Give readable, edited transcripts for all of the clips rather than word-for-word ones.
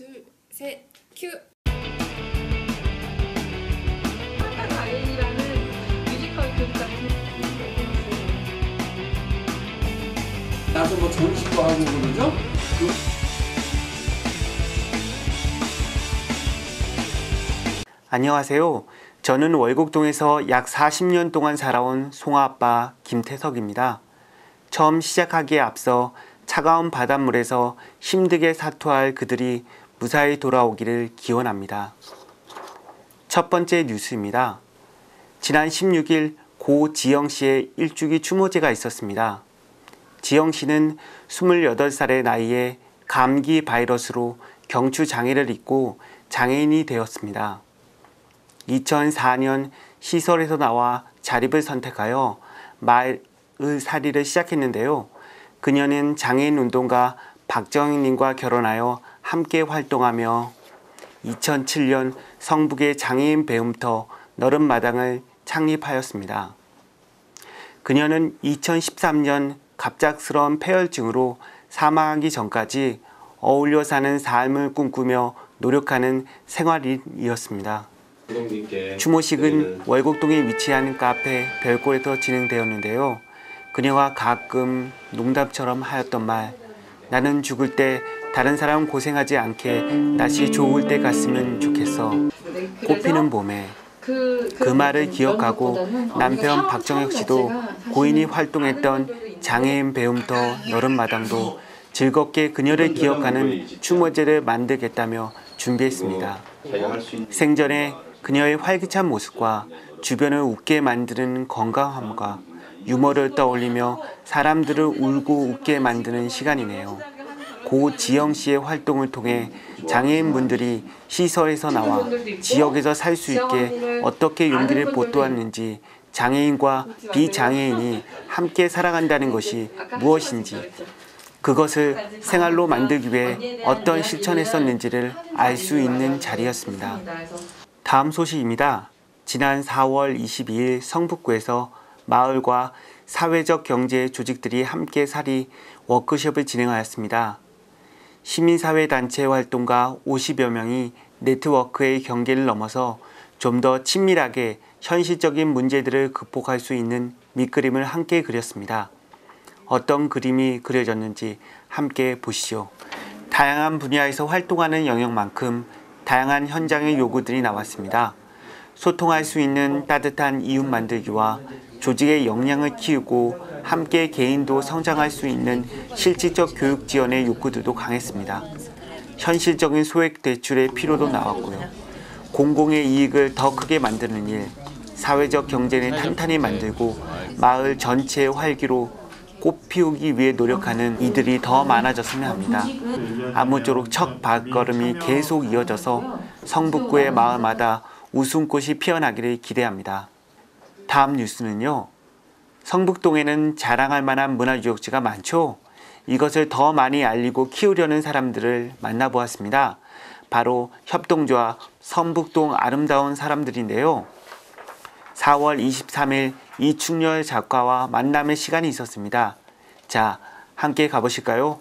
둘, 셋, 큐! 가인이라는 뮤지컬 그룹 같은 나서 뭐 전시도 하고 그러죠? 안녕하세요. 저는 월곡동에서 약 40년 동안 살아온 송아아빠 김태석입니다. 처음 시작하기에 앞서 차가운 바닷물에서 힘들게 사투할 그들이 무사히 돌아오기를 기원합니다. 첫 번째 뉴스입니다. 지난 16일 고 지영씨의 일주기 추모제가 있었습니다. 지영씨는 28살의 나이에 감기 바이러스로 경추 장애를 입고 장애인이 되었습니다. 2004년 시설에서 나와 자립을 선택하여 마을살이를 시작했는데요. 그녀는 장애인 운동가 박정희님과 결혼하여 함께 활동하며 2007년 성북의 장애인 배움터 너른마당을 창립하였습니다. 그녀는 2013년 갑작스러운 폐혈증으로 사망하기 전까지 어울려 사는 삶을 꿈꾸며 노력하는 생활인이었습니다. 추모식은 월곡동에 위치한 카페 별골에서 진행되었는데요. 그녀가 가끔 농담처럼 하였던 말, 나는 죽을 때 다른 사람 고생하지 않게 날씨 좋을 때 갔으면 좋겠어. 꽃피는 봄에. 그 말을 기억하고 남편 박정혁 씨도 고인이 활동했던 장애인 배움터 너른마당도 즐겁게 그녀를 기억하는 추모제를 만들겠다며 준비했습니다. 생전에 그녀의 활기찬 모습과 주변을 웃게 만드는 건강함과 유머를 떠올리며 사람들을 울고 웃게 만드는 시간이네요. 고 지영 씨의 활동을 통해 장애인분들이 시설에서 나와 지역에서 살 수 있게 어떻게 용기를 보도하는지, 장애인과 비장애인이 함께 살아간다는 것이 무엇인지, 그것을 생활로 만들기 위해 어떤 실천했었는지를 알 수 있는 자리였습니다. 다음 소식입니다. 지난 4월 22일 성북구에서 마을과 사회적 경제 조직들이 함께 살이 워크숍을 진행하였습니다. 시민사회단체 활동가 50여 명이 네트워크의 경계를 넘어서 좀 더 친밀하게 현실적인 문제들을 극복할 수 있는 밑그림을 함께 그렸습니다. 어떤 그림이 그려졌는지 함께 보시죠. 다양한 분야에서 활동하는 영역만큼 다양한 현장의 요구들이 나왔습니다. 소통할 수 있는 따뜻한 이웃 만들기와 조직의 역량을 키우고 함께 개인도 성장할 수 있는 실질적 교육 지원의 욕구들도 강했습니다. 현실적인 소액 대출의 필요도 나왔고요. 공공의 이익을 더 크게 만드는 일, 사회적 경제를 탄탄히 만들고 마을 전체의 활기로 꽃 피우기 위해 노력하는 이들이 더 많아졌으면 합니다. 아무쪼록 첫 발걸음이 계속 이어져서 성북구의 마을마다 웃음꽃이 피어나기를 기대합니다. 다음 뉴스는요. 성북동에는 자랑할 만한 문화유적지가 많죠. 이것을 더 많이 알리고 키우려는 사람들을 만나보았습니다. 바로 협동조합 성북동 아름다운 사람들인데요. 4월 23일 이충렬 작가와 만남의 시간이 있었습니다. 자, 함께 가보실까요?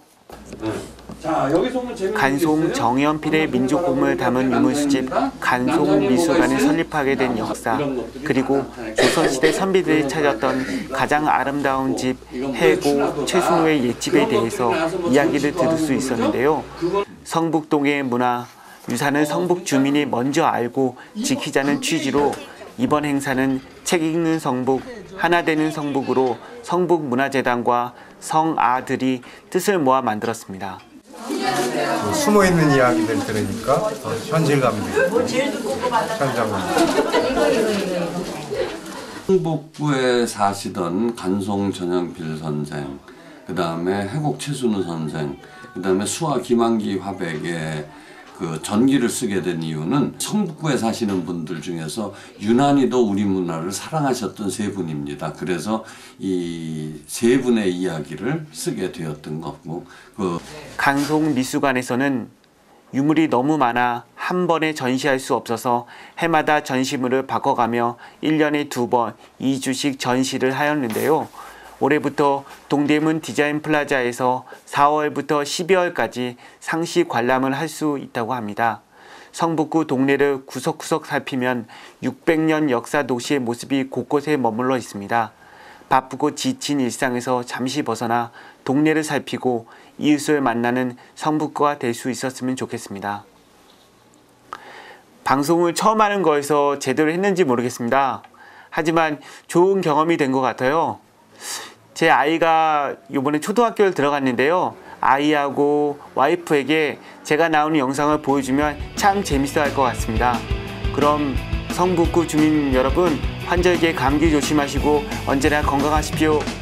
자, 여기서 오면 재밌는 간송 정연필의 민족곡을 담은 유물수집 간송미술관을 설립하게 된 역사, 그리고 조선시대 선비들이 찾았던 가장 아름다운 집 해고 최순호의 옛집에 대해서 이야기를 들을 수 있었는데요. 성북동의 문화, 유산을 성북 주민이 먼저 알고 지키자는 취지로 이번 행사는 책 읽는 성북, 하나 되는 성북으로 성북문화재단과 성아들이 뜻을 모아 만들었습니다. 숨어있는 이야기들 들으니까 현실감도 있고 현장감. 성북구에 사시던 간송 전영필 선생, 그 다음에 해곡 최순우 선생, 그 다음에 수화 김한기 화백의 그 전기를 쓰게 된 이유는 성북구에 사시는 분들 중에서 유난히도 우리 문화를 사랑하셨던 세 분입니다. 그래서 이 세 분의 이야기를 쓰게 되었던 거고, 간송 미술관에서는 유물이 너무 많아 한 번에 전시할 수 없어서 해마다 전시물을 바꿔가며 1년에 2번 2주씩 전시를 하였는데요. 올해부터 동대문 디자인 플라자에서 4월부터 12월까지 상시 관람을 할 수 있다고 합니다. 성북구 동네를 구석구석 살피면 600년 역사 도시의 모습이 곳곳에 머물러 있습니다. 바쁘고 지친 일상에서 잠시 벗어나 동네를 살피고 이웃을 만나는 성북구가 될 수 있었으면 좋겠습니다. 방송을 처음 하는 거에서 제대로 했는지 모르겠습니다. 하지만 좋은 경험이 된 것 같아요. 제 아이가 이번에 초등학교를 들어갔는데요. 아이하고 와이프에게 제가 나오는 영상을 보여주면 참 재밌어 할 것 같습니다. 그럼 성북구 주민 여러분, 환절기에 감기 조심하시고 언제나 건강하십시오.